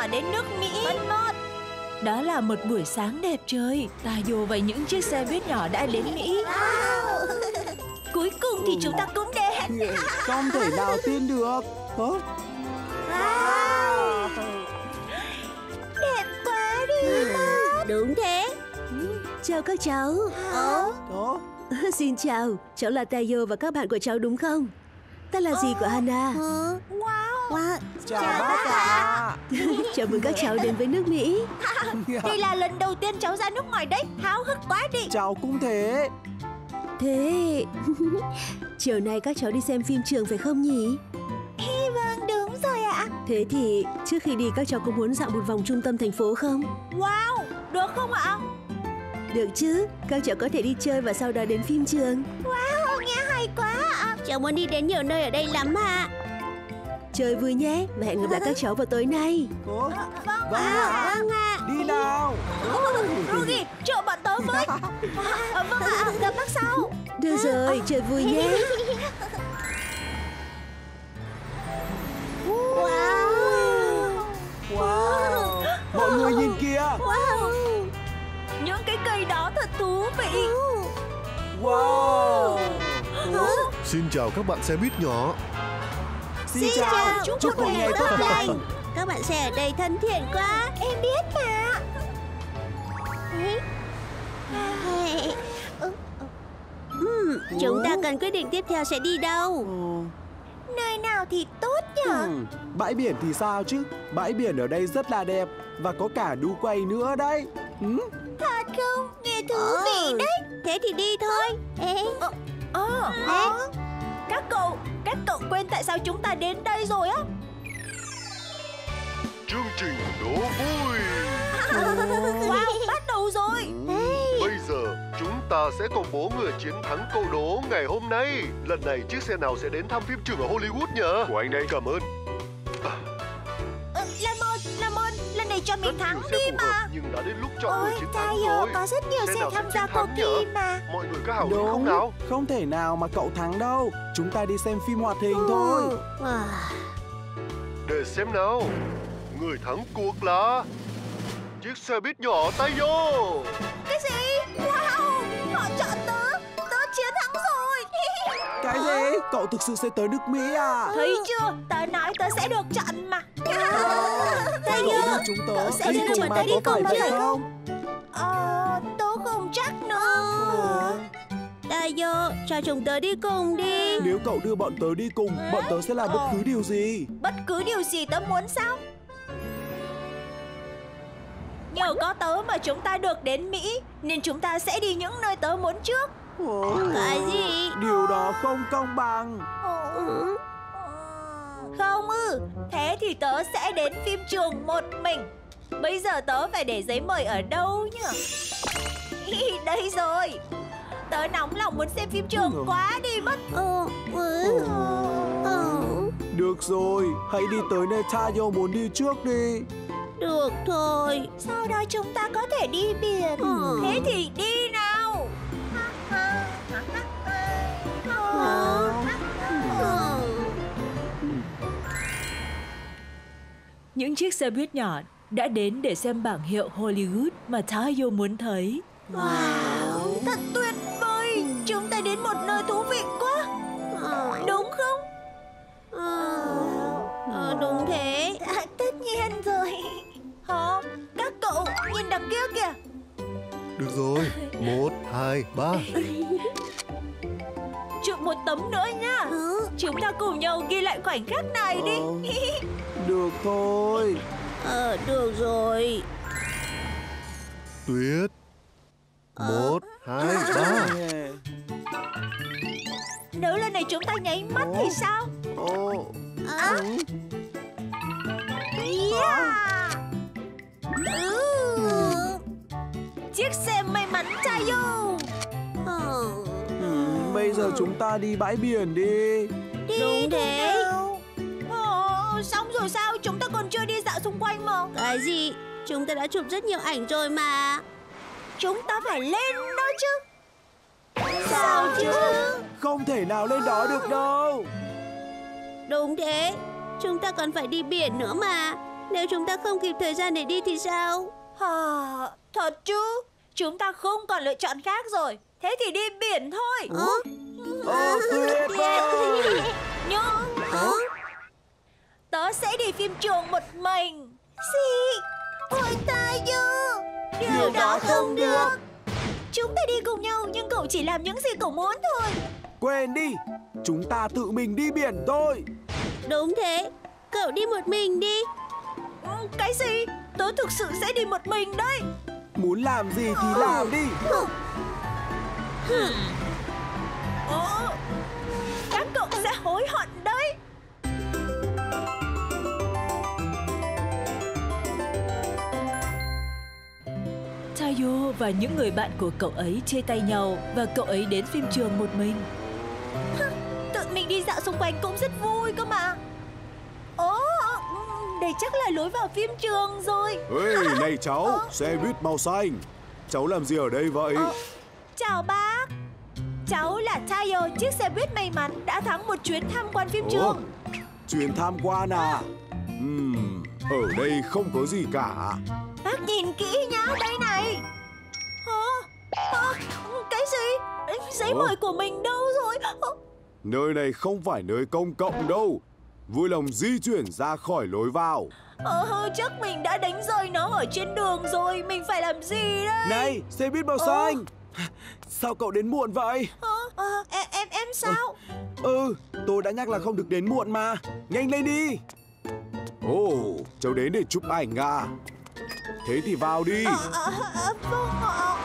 nhỏ đến nước Mỹ. Phần 1. Đó là một buổi sáng đẹp trời. Tayo và những chiếc xe buýt nhỏ đã đến Mỹ. Cuối cùng thì chúng ta cũng đến. Không thể nào tin được. Đẹp quá đi. Đúng thế. Chào các cháu. Xin chào, cháu là Tayo và các bạn của cháu đúng không? Ta là dì của Hana. Wow. Chào bác ạ. Chào mừng các cháu đến với nước Mỹ. Đây là lần đầu tiên cháu ra nước ngoài đấy. Háo hức quá đi. Cháu cũng thế. Thế chiều nay các cháu đi xem phim trường phải không nhỉ? Vâng, đúng rồi ạ. Thế thì trước khi đi các cháu có muốn dạo một vòng trung tâm thành phố không? Wow, được không ạ? Được chứ, các cháu có thể đi chơi và sau đó đến phim trường. Wow, nghe hay quá ạ. Cháu muốn đi đến nhiều nơi ở đây lắm ạ. Chơi vui nhé và hẹn gặp lại các cháu vào tối nay. Vâng ạ. Đi nào. Rugi, chờ bọn tớ với. Vâng ạ, gặp bác sau. Được rồi, chơi vui nhé. Wow. Mọi người nhìn kìa. Những cái cây đó thật thú vị. Wow. Xin chào các bạn xe buýt nhỏ. Xin chào, chúc một ngày tốt lành. Các bạn xe ở đây thân thiện quá. Em biết mà. Chúng ta cần quyết định tiếp theo sẽ đi đâu. Nơi nào thì tốt nhở? Bãi biển thì sao chứ? Bãi biển ở đây rất là đẹp và có cả đu quay nữa đấy. Thật không? Nghe thú vị đấy. Thế thì đi thôi. Các cậu quên tại sao chúng ta đến đây rồi á? Chương trình đố vui. Wow, bắt đầu rồi. Bây giờ chúng ta sẽ công bố người chiến thắng câu đố ngày hôm nay. Lần này chiếc xe nào sẽ đến thăm phim trường ở Hollywood nhỉ? Của anh đây. Cảm ơn. Làm ơn, lần này cho mình thắng đi mà. Nhưng đã đến lúc chọn người chiến thắng Tayo, rồi. có rất nhiều xe tham gia cuộc thi mà. Mọi người có hào hứng không Đúng, nào? không thể nào mà cậu thắng đâu. Chúng ta đi xem phim hoạt hình thôi. Để xem nào. Người thắng cuộc là chiếc xe buýt nhỏ Tayo. Cái gì? Wow, họ chọn tớ chiến thắng rồi. Cái gì? Cậu thực sự sẽ tới nước Mỹ à? Thấy chưa? Tớ nói tớ sẽ được chọn mà. Cậu đưa chúng tớ sẽ đi đưa cùng chúng mà tớ đi có phải cùng vậy phải không? Tớ không chắc nữa. Tayo, cho chúng tớ đi cùng đi. Nếu cậu đưa bọn tớ đi cùng, bọn tớ sẽ làm bất cứ điều gì. Bất cứ điều gì tớ muốn sao? Nhờ có tớ mà chúng ta được đến Mỹ, nên chúng ta sẽ đi những nơi tớ muốn trước. Cái gì? Điều đó không công bằng. Không thế thì tớ sẽ đến phim trường một mình. Bây giờ tớ phải để giấy mời ở đâu nhỉ? Đây rồi. Tớ nóng lòng muốn xem phim trường quá đi mất. Được rồi, hãy đi tới nơi Tayo muốn đi trước đi. Được thôi. Sau đó chúng ta có thể đi biển. Thế thì đi nào. Những chiếc xe buýt nhỏ đã đến để xem bảng hiệu Hollywood mà Tayo muốn thấy. Wow, thật tuyệt vời. Chúng ta đến một nơi thú vị quá. Đúng không? Đúng thế. Tất nhiên rồi. Các cậu nhìn đằng kia kìa. Được rồi, 1, 2, 3. Chụp một tấm nữa nha. Chúng ta cùng nhau ghi lại khoảnh khắc này đi. Được thôi. Được rồi. Tuyệt. 1, 2, 3. Nếu lần này chúng ta nháy mắt thì sao? Chiếc xe may mắn Tayo. Bây giờ chúng ta đi bãi biển đi. Đúng thế. Xong rồi sao? Chúng ta còn chưa đi dạo xung quanh mà. Cái gì? Chúng ta đã chụp rất nhiều ảnh rồi mà. Chúng ta phải lên đó chứ. Sao chứ? Không thể nào lên đó được đâu. Đúng thế. Chúng ta còn phải đi biển nữa mà. Nếu chúng ta không kịp thời gian để đi thì sao? Thật chứ? Chúng ta không còn lựa chọn khác rồi. Thế thì đi biển thôi. Tuyệt vời. Nhưng tớ sẽ đi phim trường một mình. Gì? Ôi Tayo, điều đó không được. Chúng ta đi cùng nhau nhưng cậu chỉ làm những gì cậu muốn thôi. Quên đi, chúng ta tự mình đi biển thôi. Đúng thế, cậu đi một mình đi. Cái gì? Tớ thực sự sẽ đi một mình đấy. Muốn làm gì thì làm đi. Các cậu sẽ hối hận đấy. Tayo và những người bạn của cậu ấy chia tay nhau và cậu ấy đến phim trường một mình. Tự mình đi dạo xung quanh cũng rất vui cơ mà. Đây chắc là lối vào phim trường rồi. Ê, này cháu, xe buýt màu xanh. Cháu làm gì ở đây vậy? Chào bác. Cháu là Tayo, chiếc xe buýt may mắn đã thắng một chuyến tham quan phim trường. Chuyến tham quan à? Ở đây không có gì cả. Bác nhìn kỹ nhá, đây này. Cái gì? Giấy mời của mình đâu rồi? Nơi này không phải nơi công cộng đâu. Vui lòng di chuyển ra khỏi lối vào. Chắc mình đã đánh rơi nó ở trên đường rồi. Mình phải làm gì đây? Này, xe buýt màu xanh. Sao cậu đến muộn vậy? Em sao? Tôi đã nhắc là không được đến muộn mà. Nhanh lên đi. Cháu đến để chụp ảnh à? Thế thì vào đi. Vâng ạ.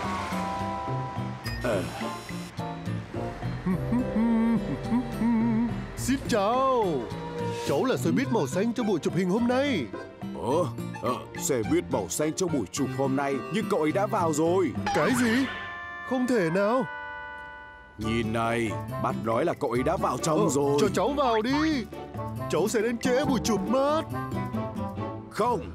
Xin chào. Cháu là xe buýt màu xanh cho buổi chụp hình hôm nay. Xe buýt màu xanh cho buổi chụp hôm nay, nhưng cậu ấy đã vào rồi. Cái gì? Không thể nào. Nhìn này, bác nói là cậu ấy đã vào trong rồi. Cho cháu vào đi. Cháu sẽ đến trễ buổi chụp mất. Không.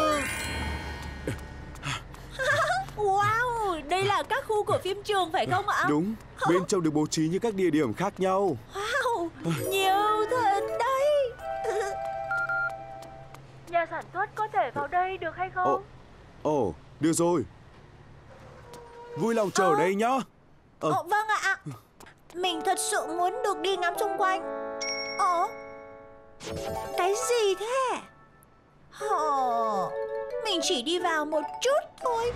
Wow, đây là các khu của phim trường phải không ạ? Đúng, bên trong được bố trí như các địa điểm khác nhau. Wow, nhiều thật đấy. Nhà sản xuất có thể vào đây được hay không? Được rồi. Vui lòng chờ đây nhá. Vâng ạ. Mình thật sự muốn được đi ngắm xung quanh. Cái gì thế? Mình chỉ đi vào một chút thôi.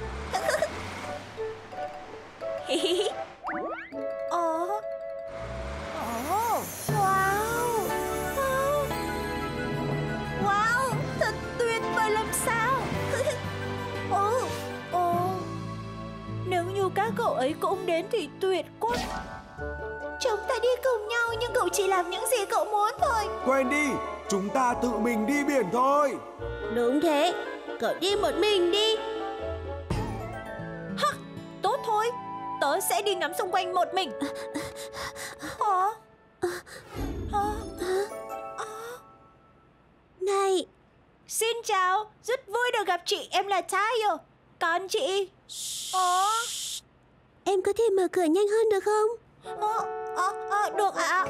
Wow, thật tuyệt vời làm sao. Nếu như các cậu ấy cũng đến thì tuyệt quá. Chúng ta đi cùng nhau nhưng cậu chỉ làm những gì cậu muốn thôi. Quên đi, chúng ta tự mình đi biển thôi. Đúng thế, cậu đi một mình đi. Tốt thôi, tớ sẽ đi ngắm xung quanh một mình. Này, Xin chào, rất vui được gặp chị, em là Tayo. Còn chị? em có thể mở cửa nhanh hơn được không? Được ạ.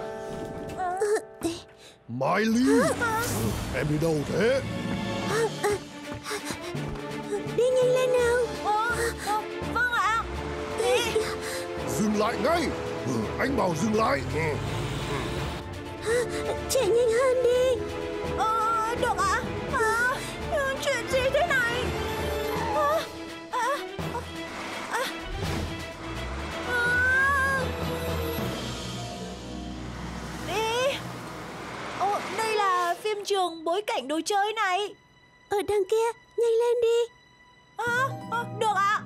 Miley, em đi đâu thế? Đi nhanh lên nào. Vâng ạ. Dừng lại ngay. Anh bảo dừng lại. Chạy nhanh hơn đi. Được ạ. Chuyện gì thế này? Đây là phim trường bối cảnh đồ chơi này. Ở đằng kia, nhanh lên đi. Được ạ.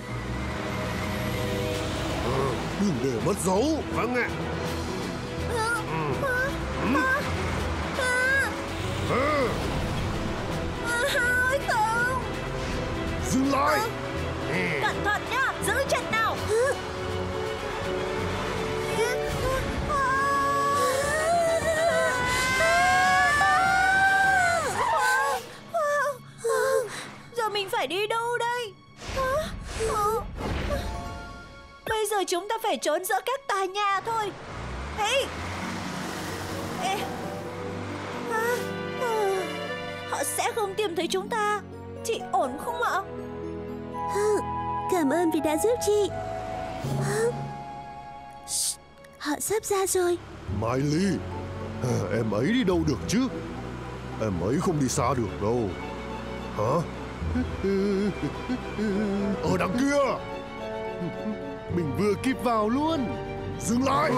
Đừng để mất dấu. Vâng ạ. Không. Dừng lại. Cẩn thận nhá, giữ chặt nào. Giờ mình phải đi đâu đây? Bây giờ chúng ta phải trốn giữa các tòa nhà thôi. họ sẽ không tìm thấy chúng ta. Chị ổn không ạ? Cảm ơn vì đã giúp chị. Họ sắp ra rồi. Miley, em ấy đi đâu được chứ? Em ấy không đi xa được đâu. Hả? Ở đằng kia. Mình vừa kịp vào luôn. Dừng lại.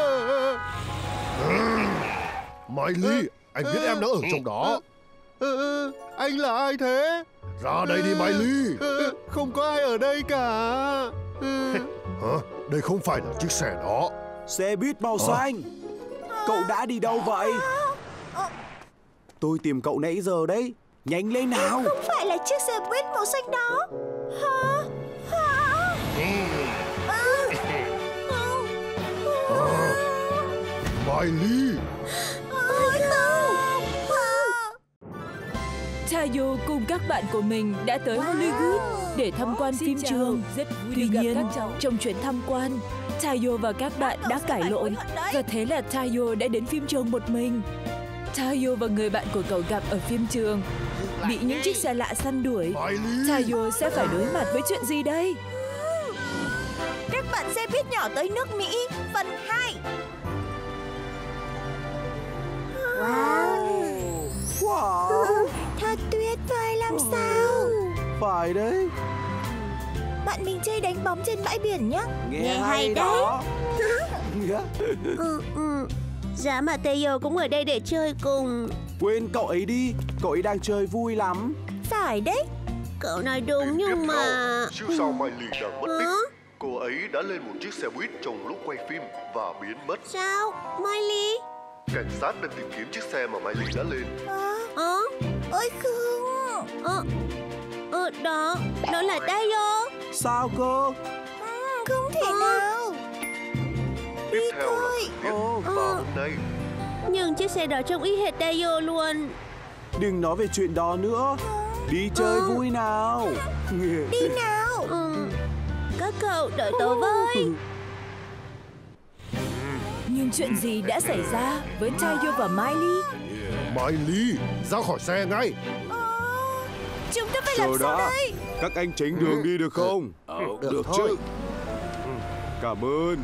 Miley, anh biết em đang ở trong đó. Anh là ai thế? Ra đây đi Miley. Không có ai ở đây cả. Hả? Đây không phải là chiếc xe đó. Xe buýt màu xanh. Cậu đã đi đâu vậy? Tôi tìm cậu nãy giờ đấy. Nhanh lên nào. Không phải là chiếc xe buýt màu xanh đó. Hả? Miley. Tayo cùng các bạn của mình đã tới Hollywood để tham quan phim trường. Tuy nhiên, trong chuyến tham quan, Tayo và các bạn đã cãi lộn và thế là Tayo đã đến phim trường một mình. Tayo và người bạn của cậu gặp ở phim trường bị những chiếc xe lạ săn đuổi. Tayo sẽ phải đối mặt với chuyện gì đây? Các bạn xe buýt nhỏ tới nước Mỹ phần 2. Wow. Thật tuyệt vời làm sao. Phải đấy. Bạn mình chơi đánh bóng trên bãi biển nhé. Nghe hay đó. Giá mà Tayo cũng ở đây để chơi cùng. Quên cậu ấy đi. Cậu ấy đang chơi vui lắm. Phải đấy. Cậu nói đúng nhưng mà... Siêu sao Miley đang mất tích. Cô ấy đã lên một chiếc xe buýt trong lúc quay phim và biến mất. Sao? Miley? Cảnh sát đang tìm kiếm chiếc xe mà Miley đã lên. Ôi không. Đó là Tayo. Sao cơ? Không thể nào. Tiếp theo là thời tiết và hôm nay. Nhưng chiếc xe đó trông y hệt Tayo luôn. Đừng nói về chuyện đó nữa. Đi chơi vui nào. Đi nào. Các cậu đợi tớ với. Nhưng chuyện gì đã xảy ra với Tayo và Miley? Miley, ra khỏi xe ngay. Chúng ta phải làm sao đây? Các anh tránh đường đi được không? Được thôi. Cảm ơn.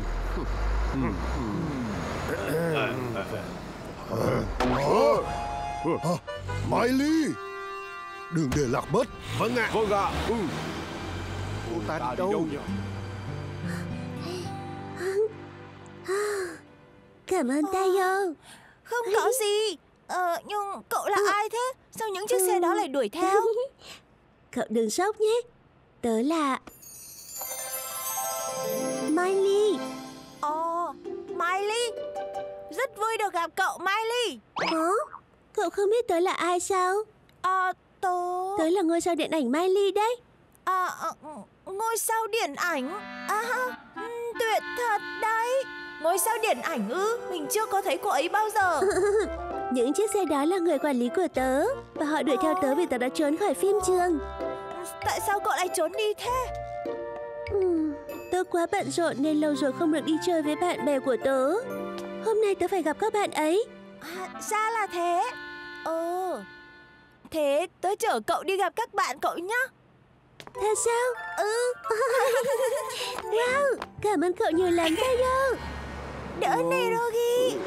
Miley, đừng để lạc mất. Vâng ạ. Vâng ạ. Cô ta đi đâu nhỉ? Cảm ơn Tayo. Không có gì. Nhưng cậu là ai thế? Sao những chiếc xe đó lại đuổi theo? Cậu đừng sốc nhé. Tớ là Miley. Miley. Rất vui được gặp cậu Miley. Cậu không biết tớ là ai sao? Tớ là ngôi sao điện ảnh Miley đấy. Ngôi sao điện ảnh. Tuyệt thật đấy. Ngôi sao điện ảnh ư? Mình chưa có thấy cô ấy bao giờ. Những chiếc xe đó là người quản lý của tớ. Và họ đuổi theo tớ vì tớ đã trốn khỏi phim trường. Tại sao cậu lại trốn đi thế? Tớ quá bận rộn nên lâu rồi không được đi chơi với bạn bè của tớ. Hôm nay tớ phải gặp các bạn ấy. Ra là thế. Thế tớ chở cậu đi gặp các bạn cậu nhé. Thật sao? Wow, cảm ơn cậu nhiều lắm Tayo. Đỡ nè Rogi.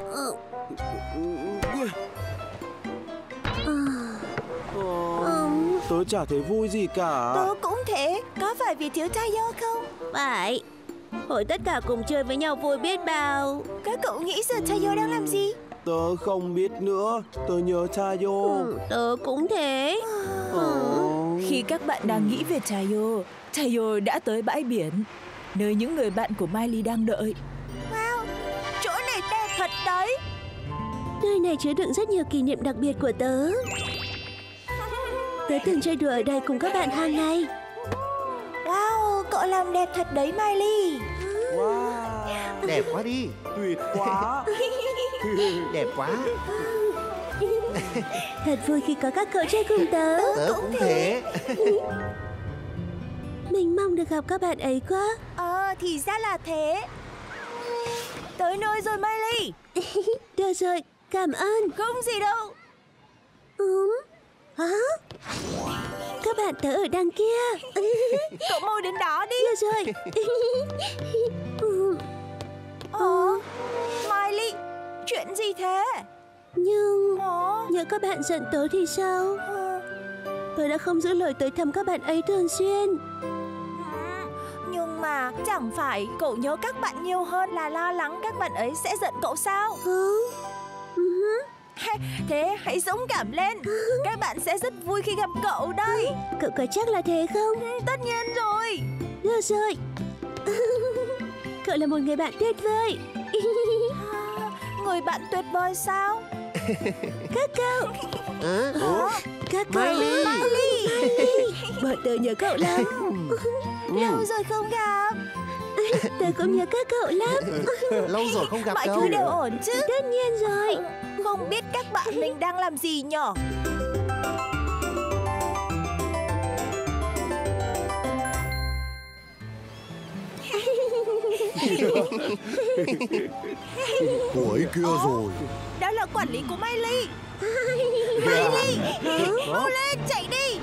Tớ chả thấy vui gì cả. Tớ cũng thế. Có phải vì thiếu Tayo không? Phải. Hồi tất cả cùng chơi với nhau vui biết bao. Các cậu nghĩ giờ Tayo đang làm gì? Tớ không biết nữa. Tớ nhớ Tayo. Tớ cũng thế. Khi các bạn đang nghĩ về Tayo, Tayo đã tới bãi biển, nơi những người bạn của Miley đang đợi. Wow, chỗ này đẹp thật đấy. Nơi này chứa đựng rất nhiều kỷ niệm đặc biệt của tớ. Tớ từng chơi đùa ở đây cùng các bạn hàng ngày. Wow, cậu làm đẹp thật đấy Miley. Wow, Đẹp quá đi. tuyệt quá. Đẹp quá. Thật vui khi có các cậu chơi cùng tớ. Tớ cũng thế. Mình mong được gặp các bạn ấy quá. Thì ra là thế. Tới nơi rồi Miley. Được rồi, cảm ơn. Không gì đâu. Hả? Các bạn tớ ở đằng kia. Cậu mau đến đó đi. Được rồi. Miley, chuyện gì thế? Nhưng nhớ các bạn giận tớ thì sao? Tớ đã không giữ lời tới thăm các bạn ấy thường xuyên. Nhưng mà chẳng phải cậu nhớ các bạn nhiều hơn là lo lắng các bạn ấy sẽ giận cậu sao? Thế hãy dũng cảm lên. Các bạn sẽ rất vui khi gặp cậu đây. Cậu có chắc là thế không? Tất nhiên rồi. Được rồi. Cậu là một người bạn tuyệt vời. Người bạn tuyệt vời sao? Các cậu. Các cậu. Miley. Bọn tớ nhớ cậu lắm. Lâu rồi không gặp. Tớ cũng nhớ các cậu lắm. Lâu rồi không gặp Mọi đâu. thứ đều ổn chứ? Tất nhiên rồi. Không biết các bạn mình đang làm gì nhở? Cô ấy kia rồi. Đó là quản lý của Miley. Miley, mau lên, chạy đi.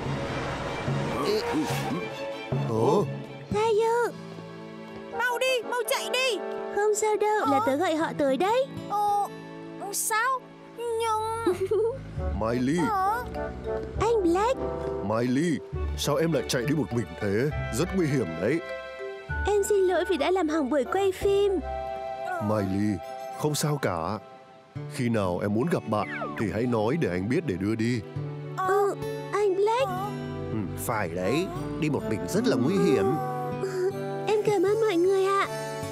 Tayo, Mau đi, mau chạy đi. không sao đâu, là tớ gọi họ tới đấy. Sao? Nhưng... Miley, Anh Black, Miley, sao em lại chạy đi một mình thế? Rất nguy hiểm đấy. em xin lỗi vì đã làm hỏng buổi quay phim. Miley, không sao cả. Khi nào em muốn gặp bạn thì hãy nói để anh biết để đưa đi. Anh Black, Phải đấy, đi một mình rất là nguy hiểm. em cảm ơn mọi người ạ.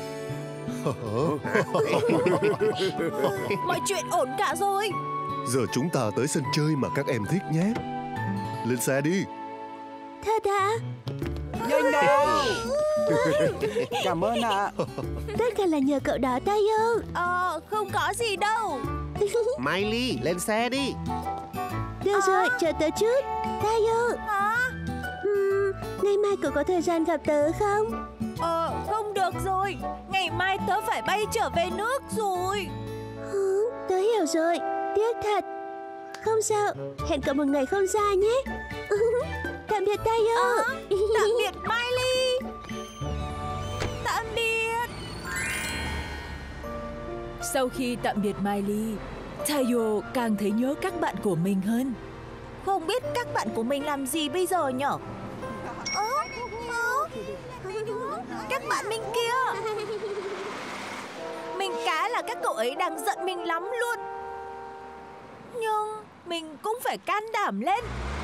Mọi chuyện ổn cả rồi. Giờ chúng ta tới sân chơi mà các em thích nhé. Lên xe đi. Thật ạ? Nhanh nào. Cảm ơn ạ. Tất cả là nhờ cậu đó Tayo. Không có gì đâu. Miley, lên xe đi. Được rồi, chờ tớ chút. Tayo, Hả? ngày mai cậu có thời gian gặp tớ không? Không được rồi. Ngày mai tớ phải bay trở về nước rồi. Tớ hiểu rồi, tiếc thật. Không sao, hẹn cậu một ngày không xa nhé. Tạm biệt Tayo. Tạm biệt Miley. Tạm biệt. Sau khi tạm biệt Miley, Tayo càng thấy nhớ các bạn của mình hơn. Không biết các bạn của mình làm gì bây giờ nhở? Các bạn mình kia. Mình cá là các cậu ấy đang giận mình lắm luôn. Nhưng mình cũng phải can đảm lên.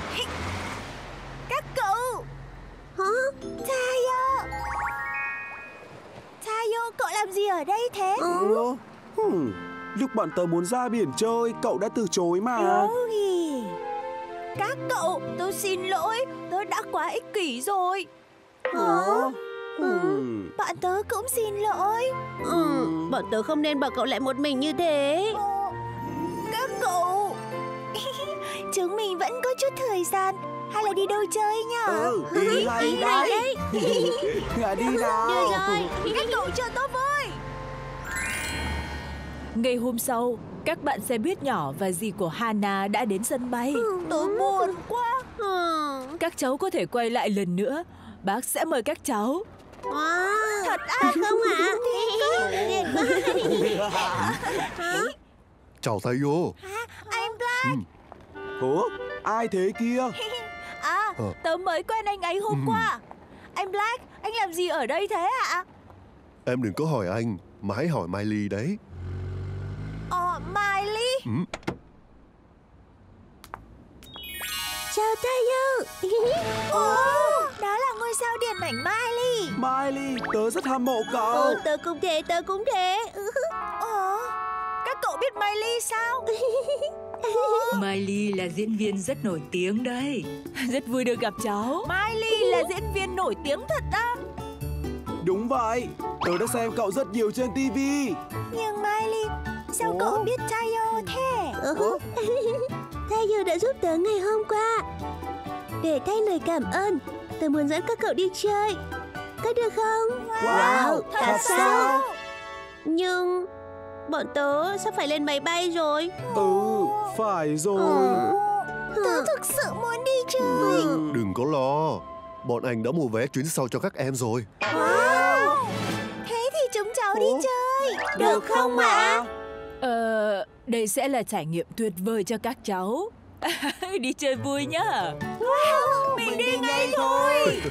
Các cậu. Tayo. Tayo, cậu làm gì ở đây thế? Lúc bọn tớ muốn ra biển chơi, cậu đã từ chối mà. Các cậu, tôi xin lỗi. Tớ đã quá ích kỷ rồi. Bạn tớ cũng xin lỗi. Bọn tớ không nên bỏ cậu lại một mình như thế. Các cậu. Chúng mình vẫn có chút thời gian. Hay là đi đâu chơi nhở? Đi hay đấy. Đi nào. Được rồi. Các cậu chờ tớ với. Ngày hôm sau, các bạn xe buýt nhỏ và dì của Hana đã đến sân bay. Tớ buồn quá. Các cháu có thể quay lại lần nữa. Bác sẽ mời các cháu. Thật Không hả? Chào Tayo. Anh Black. Ai thế kia? Tớ mới quen anh ấy hôm qua. Anh Black, anh làm gì ở đây thế ạ? Em đừng có hỏi anh, mà hãy hỏi Miley đấy. Miley. Chào Tayo. Đó là ngôi sao điện ảnh Miley. Miley, tớ rất hâm mộ cậu. Tớ cũng thế. Các cậu biết Miley sao? Miley là diễn viên rất nổi tiếng đấy. Rất vui được gặp cháu. Miley là diễn viên nổi tiếng thật đó. Đúng vậy, tớ đã xem cậu rất nhiều trên TV. Nhưng Miley, sao cậu biết Tayo thế? Tayo đã giúp tớ ngày hôm qua. Để thay lời cảm ơn, tớ muốn dẫn các cậu đi chơi. Có được không? Wow, thật sao? Nhưng bọn tớ sắp phải lên máy bay rồi. Phải rồi. Tớ thực sự muốn đi chơi. Đừng có lo, bọn anh đã mua vé chuyến sau cho các em rồi. Wow. Thế thì chúng cháu đi chơi được không ạ? Đây sẽ là trải nghiệm tuyệt vời cho các cháu. Đi chơi vui nhá. Wow, mình đi ngay thôi.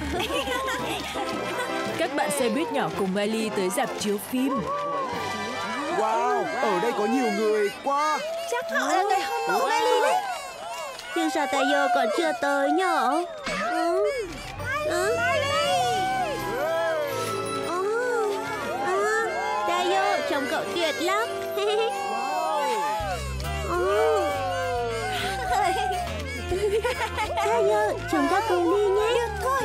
Các bạn xe buýt nhỏ cùng Miley tới rạp chiếu phim. Wow, ở đây có nhiều người quá. Chắc họ là người hâm mộ Miley đấy. Nhưng sao Tayo còn chưa tới nhở? Tayo, trông cậu tuyệt lắm. Tayo, chúng ta cùng đi nhé. Được thôi.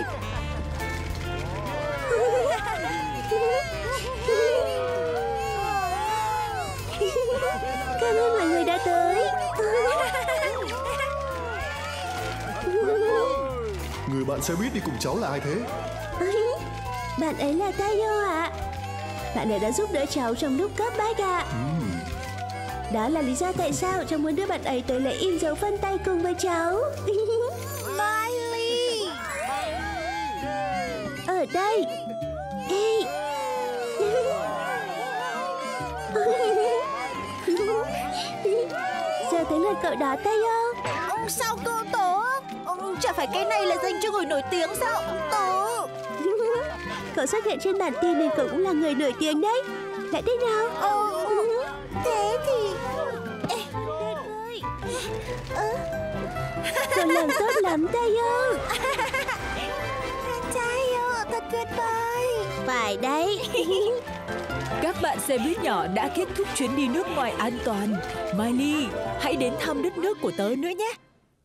Cảm ơn mọi người đã tới. Người bạn xe buýt đi cùng cháu là ai thế? Bạn ấy là Tayo ạ. Bạn ấy đã giúp đỡ cháu trong lúc cấp bách ạ. Đó là lý do tại sao cháu muốn đưa bạn ấy tới lễ in dấu vân tay cùng với cháu. Miley. Ở đây. Ê. Giờ tới lượt cậu đó, Tayo. Sao cơ tớ? Chả phải cái này là dành cho người nổi tiếng sao? Tớ. Cậu xuất hiện trên bản tin nên cậu cũng là người nổi tiếng đấy. Lại đây nào. Thế thì... Cậu làm tốt lắm, Tayo. Tayo, thật tuyệt vời. Phải đấy. Các bạn xe buýt nhỏ đã kết thúc chuyến đi nước ngoài an toàn. Miley, hãy đến thăm đất nước của tớ nữa nhé.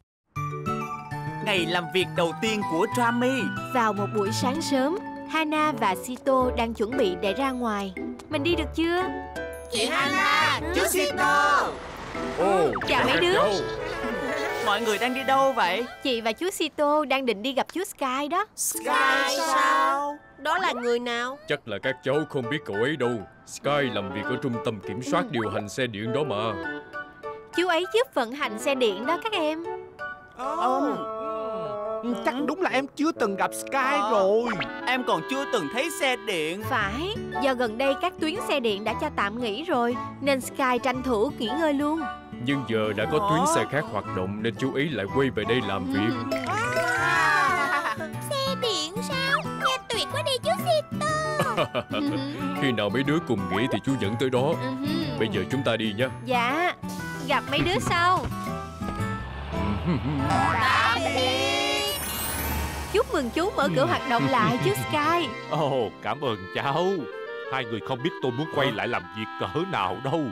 Ngày làm việc đầu tiên của Trami. Vào một buổi sáng sớm, Hana và Sito đang chuẩn bị để ra ngoài. Mình đi được chưa? Chị Hana, chú Sito. Chào mấy đứa. Mọi người đang đi đâu vậy? Chị và chú Sito đang định đi gặp chú Sky đó. Sky sao? Đó là người nào? Chắc là các cháu không biết cậu ấy đâu. Sky làm việc ở trung tâm kiểm soát điều hành xe điện đó mà. Chú ấy giúp vận hành xe điện đó các em. Chắc đúng là em chưa từng gặp Sky rồi. Em còn chưa từng thấy xe điện. Phải, do gần đây các tuyến xe điện đã cho tạm nghỉ rồi, nên Sky tranh thủ nghỉ ngơi luôn. Nhưng giờ đã có tuyến xe khác hoạt động nên chú ý lại quay về đây làm việc. Xe điện sao? Nghe tuyệt quá đi chú Sito. Khi nào mấy đứa cùng nghỉ thì chú dẫn tới đó. Bây giờ chúng ta đi nhé. Dạ, gặp mấy đứa sau. Chúc mừng chú mở cửa hoạt động lại chú Sky. Cảm ơn cháu. Hai người không biết tôi muốn quay lại làm việc cỡ nào đâu.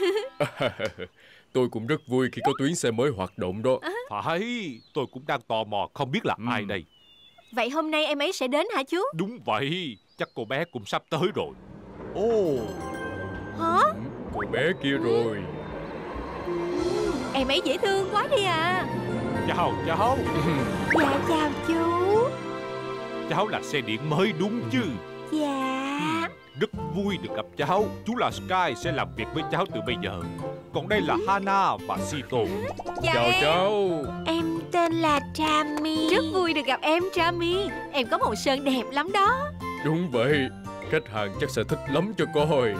Tôi cũng rất vui khi có tuyến xe mới hoạt động đó. Phải, tôi cũng đang tò mò không biết là ai đây. Vậy hôm nay em ấy sẽ đến hả chú? Đúng vậy, chắc cô bé cũng sắp tới rồi. Hả? Cô bé kia rồi. Em ấy dễ thương quá đi à. Chào cháu. Dạ chào chú. Cháu là xe điện mới đúng chứ? Dạ. Rất vui được gặp cháu. Chú là Sky sẽ làm việc với cháu từ bây giờ. Còn đây là Hana và Sito. Chào cháu. Em tên là Trami. Rất vui được gặp em Trami. Em có màu sơn đẹp lắm đó. Đúng vậy, khách hàng chắc sẽ thích lắm cho coi.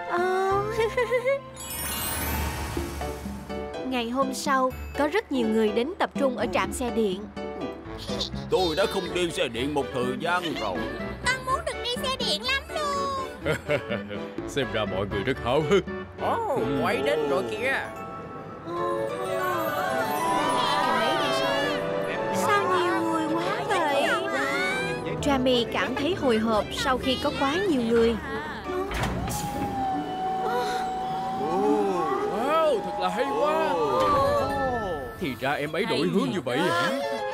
Ngày hôm sau, có rất nhiều người đến tập trung ở trạm xe điện. Tôi đã không đi xe điện một thời gian rồi. Con muốn được đi xe điện lắm luôn. Xem ra mọi người rất háo hức. Quay đến rồi kìa. Sao nhiều người quá vậy? Trami cảm thấy hồi hộp sau khi có quá nhiều người. Wow, thật là hay quá. Thì ra em ấy đổi hướng như vậy hả?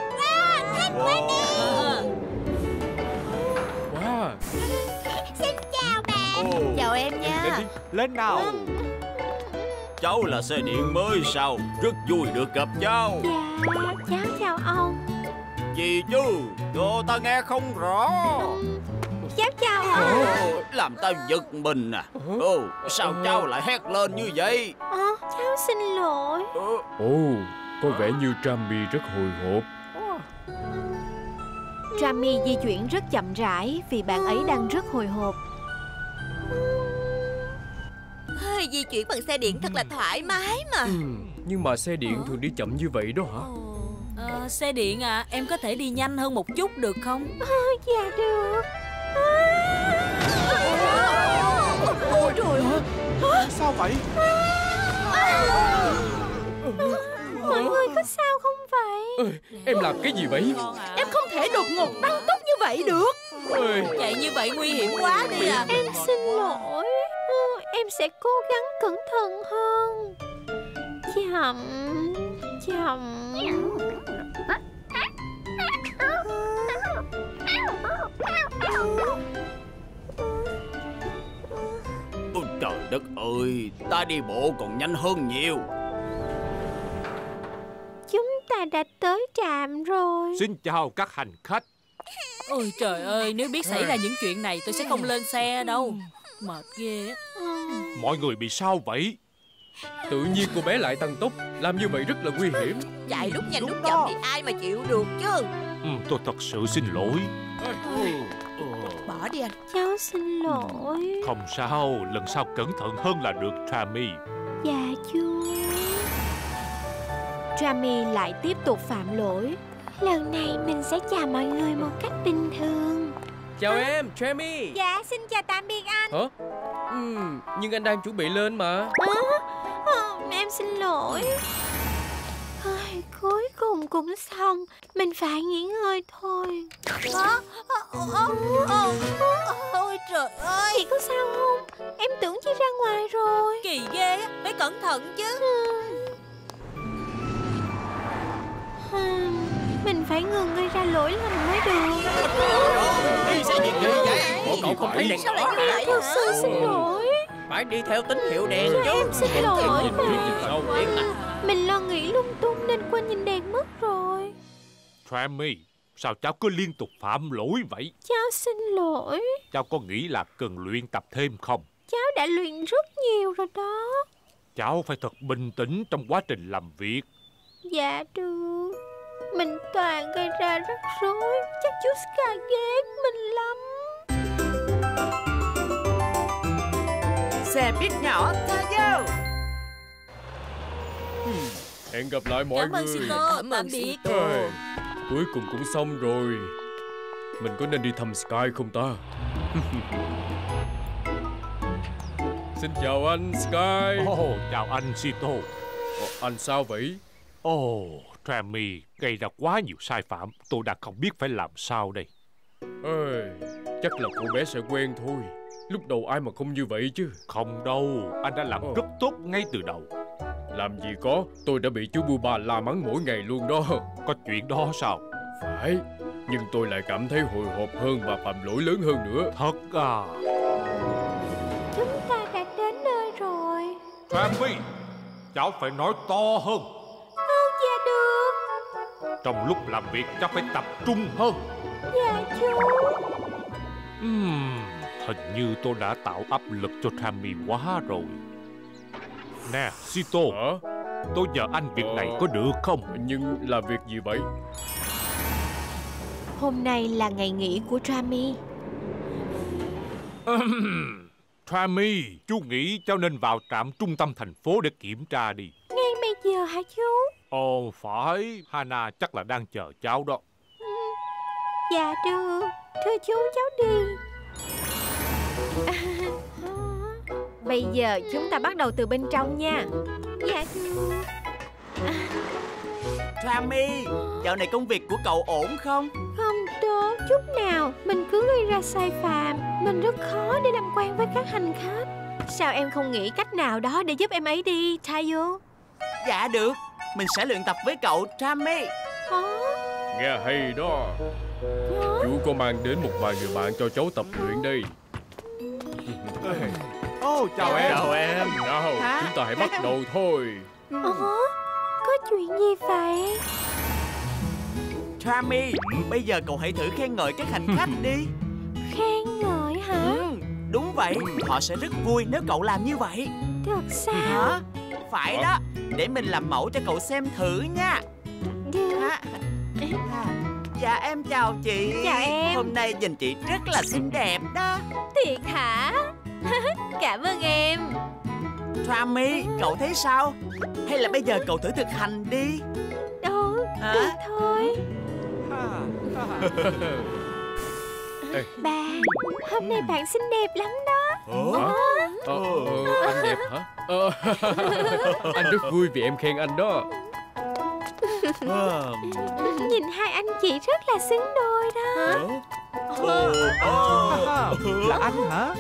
Wow. Xin chào bạn. Chào em nha. Lên nào. Cháu là xe điện mới sao? Rất vui được gặp cháu. Dạ, cháu chào ông. Gì chứ? Đồ ta nghe không rõ. Cháu chào ông. Làm ta giật mình à. Sao cháu lại hét lên như vậy? Cháu xin lỗi. Có vẻ như Trammy rất hồi hộp. Trammy di chuyển rất chậm rãi vì bạn ấy đang rất hồi hộp. Di chuyển bằng xe điện thật là thoải mái mà. Nhưng mà xe điện thường đi chậm như vậy đó hả? Xe điện à, em có thể đi nhanh hơn một chút được không? Dạ được. Ôi trời ơi, Sao vậy? Mọi người có sao không vậy? Em làm cái gì vậy? em không thể đột ngột tăng tốc như vậy được. Chạy như vậy nguy hiểm quá đi à. Em xin lỗi. Em sẽ cố gắng cẩn thận hơn. Chậm. Ôi trời đất ơi, ta đi bộ còn nhanh hơn nhiều. Chúng ta đã tới trạm rồi. Xin chào các hành khách. Ôi trời ơi, nếu biết xảy ra những chuyện này tôi sẽ không lên xe đâu. Mệt ghê á. Mọi người bị sao vậy? Tự nhiên cô bé lại tăng tốc, làm như vậy rất là nguy hiểm. Chạy lúc nhanh lúc chậm thì ai mà chịu được chứ. Tôi thật sự xin lỗi. Bỏ đi anh. Cháu xin lỗi. Không sao, lần sau cẩn thận hơn là được, Trammy. Dạ chú. Trammy lại tiếp tục phạm lỗi. Lần này mình sẽ chào mọi người một cách bình thường. Chào em, Trammy. Dạ, xin chào tạm biệt anh. Hả? Nhưng anh đang chuẩn bị lên mà. Em xin lỗi. Cuối cùng cũng xong. Mình phải nghỉ ngơi thôi. Ôi trời ơi, Chị có sao không? Em tưởng chị ra ngoài rồi. kỳ ghê á, phải cẩn thận chứ. Mình phải ngừng gây ra lỗi lầm mới được. Đi xe điện gì vậy? Bộ cậu không thấy đèn Sao lại đỏ như vậy Thật hả? sự xin lỗi. phải đi theo tín hiệu đèn chứ. Em xin lỗi mà. Điện à? Mình lo nghĩ lung tung nên quên nhìn đèn mất rồi. Trammy, sao cháu cứ liên tục phạm lỗi vậy? Cháu xin lỗi. Cháu có nghĩ là cần luyện tập thêm không? Cháu đã luyện rất nhiều rồi đó. Cháu phải thật bình tĩnh trong quá trình làm việc. Dạ được. Mình toàn gây ra rắc rối. Chắc chú Sky ghét mình lắm. Xe buýt nhỏ Tayo. Hẹn gặp lại mọi Cảm ơn người. Sito, tạm biệt. Cuối cùng cũng xong rồi. Mình có nên đi thăm Sky không ta? Xin chào anh Sky. Chào anh Sito. Anh sao vậy? Trammy gây ra quá nhiều sai phạm. Tôi đã không biết phải làm sao đây. Chắc là cô bé sẽ quen thôi. Lúc đầu ai mà không như vậy chứ. Không đâu, anh đã làm rất tốt ngay từ đầu. Làm gì có, tôi đã bị chú Buba la mắng mỗi ngày luôn đó. Có chuyện đó sao? Phải, nhưng tôi lại cảm thấy hồi hộp hơn và phạm lỗi lớn hơn nữa. Thật à? Chúng ta đã đến nơi rồi. Trammy, cháu phải nói to hơn. Dạ được. Trong lúc làm việc cháu phải tập trung hơn. Dạ chú. Hình như tôi đã tạo áp lực cho Trammy quá rồi. Nè, Sito, tôi nhờ anh việc này có được không? Nhưng là việc gì vậy? Hôm nay là ngày nghỉ của Trammy. Trammy, chú nghĩ cháu nên vào trạm trung tâm thành phố để kiểm tra đi. Ngay bây giờ hả chú? Phải, Hana chắc là đang chờ cháu đó. Dạ được. Thưa chú, cháu đi. Bây giờ chúng ta bắt đầu từ bên trong nha. Dạ được. Trammy, dạo này công việc của cậu ổn không? Không tốt chút nào. Mình cứ gây ra sai phạm. Mình rất khó để làm quen với các hành khách. Sao em không nghĩ cách nào đó để giúp em ấy đi, Tayo? Dạ được, mình sẽ luyện tập với cậu, Trammy. Nghe hay đó. Chú có mang đến một vài người bạn cho cháu tập luyện đây. Chào em. Chào em. Nào, chúng ta hãy bắt đầu thôi. Có chuyện gì vậy? Trammy, bây giờ cậu hãy thử khen ngợi các hành khách đi. Khen ngợi hả? Đúng vậy, họ sẽ rất vui nếu cậu làm như vậy. Thật sao? Hả? phải đó. Để mình làm mẫu cho cậu xem thử nha. Dạ em chào chị. Chào em. Hôm nay nhìn chị rất là xinh đẹp đó. Thiệt hả? Cảm ơn em. Trami, cậu thấy sao? Hay là bây giờ cậu thử thực hành đi. Đâu, được thôi. Ba, hôm nay bạn xinh đẹp lắm đó. Anh đẹp hả? Anh rất vui vì em khen anh đó. Nhìn hai anh chị rất là xứng đôi đó. Là anh hả?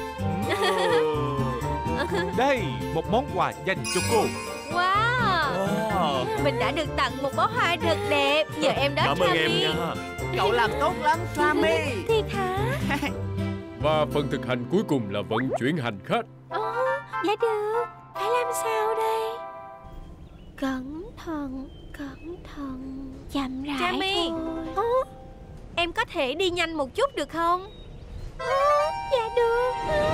Đây, một món quà dành cho cô. Wow, mình đã được tặng một bó hoa thật đẹp nhờ em đó. Cảm ơn em nha. Cậu làm tốt lắm Trami. Thiệt hả? Và phần thực hành cuối cùng là vận chuyển hành khách. Dạ được. Phải làm sao đây? Cẩn thận, chậm rãi Trami. thôi. Em có thể đi nhanh một chút được không? Dạ được.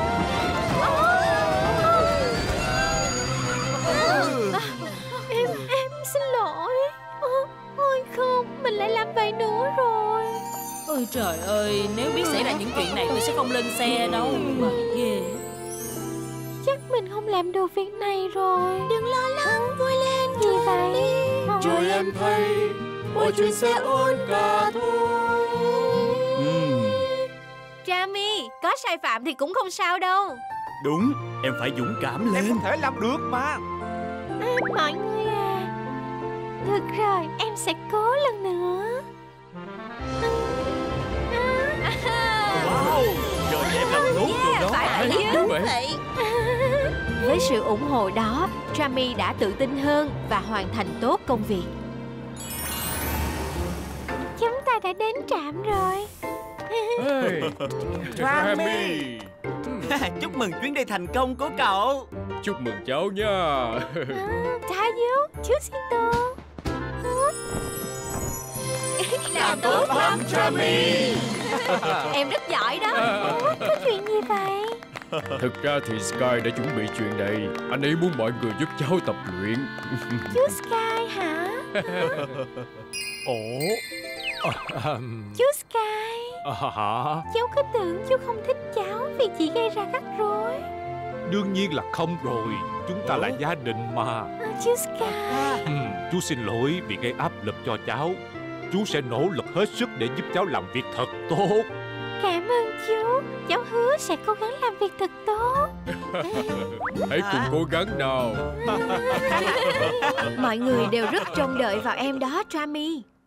Em xin lỗi. Ôi không, mình lại làm vậy nữa rồi. Ôi trời ơi, nếu biết xảy ra những chuyện này tôi sẽ không lên xe đâu. Mà ghê. Chắc mình không làm được việc này rồi. Đừng lo lắng, vui lên. Gì vậy? Rồi em thấy mọi chuyện sẽ ổn cả thôi. Trami, có sai phạm thì cũng không sao đâu. Đúng, em phải dũng cảm lên. Em có thể làm được mà. Mọi người à, được rồi, em sẽ cố lần nữa. Wow, giờ em làm tốt rồi đó. Phải chứ. Vậy. Với sự ủng hộ đó, Trami đã tự tin hơn và hoàn thành tốt công việc. Chúng ta đã đến trạm rồi. Hey, Trami. Chúc mừng chuyến đi thành công của cậu. chúc mừng cháu nha. Tayo, chú Sito. Làm tốt lắm Trami. Em rất giỏi đó. Có chuyện gì vậy? Thực ra thì Sky đã chuẩn bị chuyện này. Anh ấy muốn mọi người giúp cháu tập luyện. Chú Sky hả? Chú Sky, Hả? cháu cứ tưởng chú không thích cháu vì chị gây ra rắc rối. Đương nhiên là không rồi. Chúng ta là gia đình mà. Chú Sky. Chú xin lỗi vì gây áp lực cho cháu. Chú sẽ nỗ lực hết sức để giúp cháu làm việc thật tốt. Cảm ơn chú. Cháu hứa sẽ cố gắng làm việc thật tốt. Hãy cùng cố gắng nào. Mọi người đều rất trông đợi vào em đó, Trami.